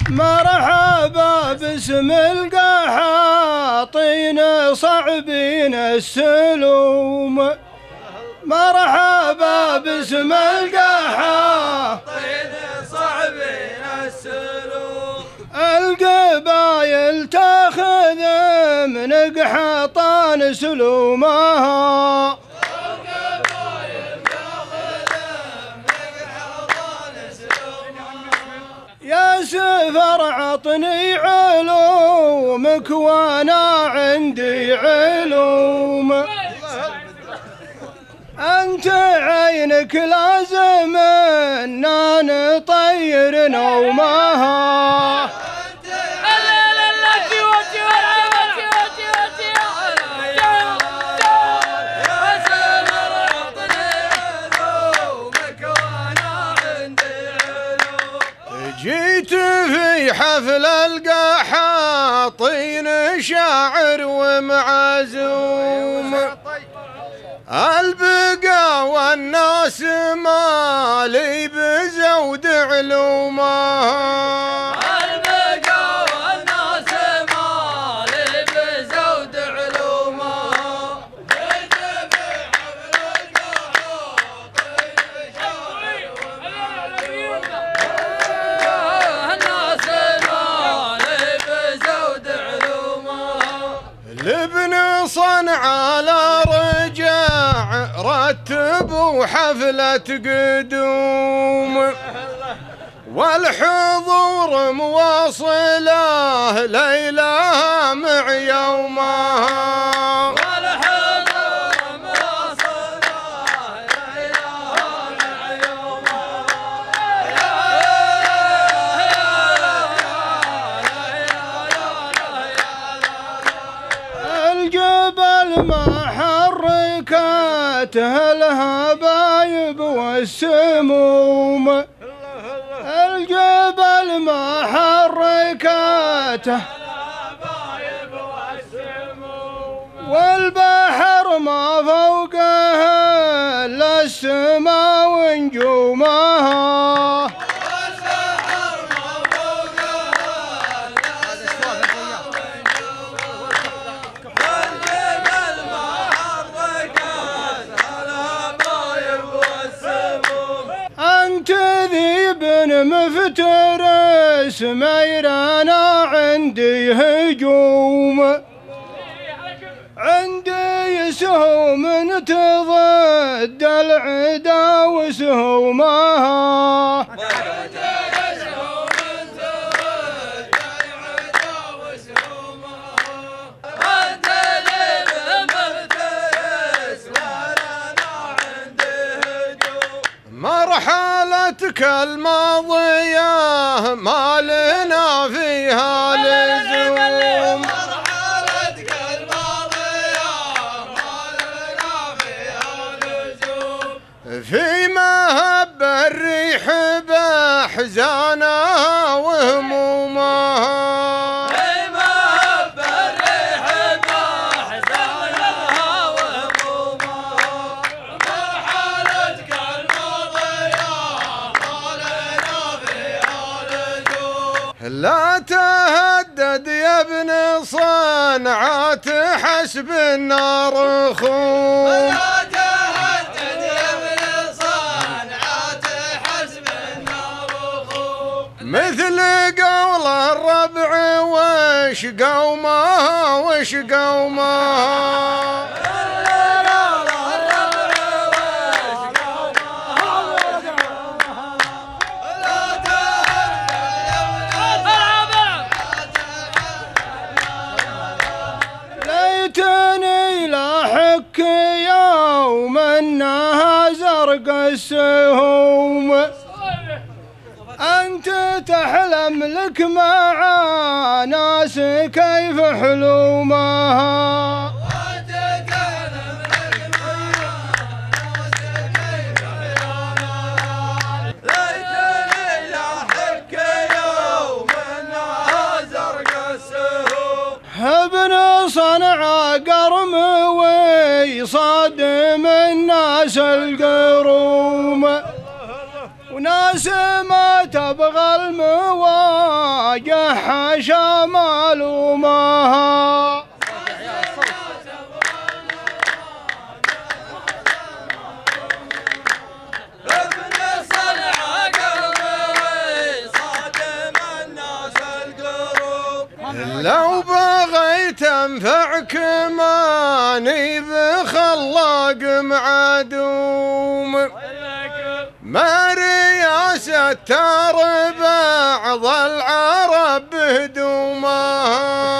مرحبا باسم القحاطين صعبين السلوم، مرحبا باسم القحاطين صعبين السلوم. القبايل تاخذ من قحطان سلومها، يا سفر عطني علومك وانا عندي علوم، انت عينك لازم اننا نطير نومها. جيت في حفل القحاطين شاعر ومعزوم، البقى والناس مالي بزود علومها، البقى والناس مالي بزود علومها. جيت في حفل القحاطين شاعر الناس مالي بزود علومها. لابن صنعاء على رجع رتبوا حفلة قدوم، والحضور مواصله ليلها مع يومها، والحضور مواصله ليلها مع يومها. الجبل ما حركته الهبايب والسموم، الجبل ما حركته الهبايب والسموم، والبحر ما فوقه الا السما ونجومها، أنت ذيب مفترس ميرانا عندي هجوم، عندي سهوم تضد العدا وسهومها، مرحلتك الماضية ما لنا فيها لزوم، مرحلتك الماضية ما لنا فيها لزوم. في مهب الريح بأحزانها وهمومها، لا تهدد يا ابن صنعاء تحسب النار خوم، لا تهدد يا ابن صنعاء تحسب النار خوم. مثل قول الربع وش قومها وش قومها، ليتني لاحق يوم انها زرق السهوم، انت تحلم لك مع ناس كيف حلومها، ابن صنعاء قرم ويصادم الناس القروم، وناس ما تبغى الموايا جحش مالومها لو بغيت انفعك ماني بخلاق معدوم ما رياسة ترى بعض العرب بهدومها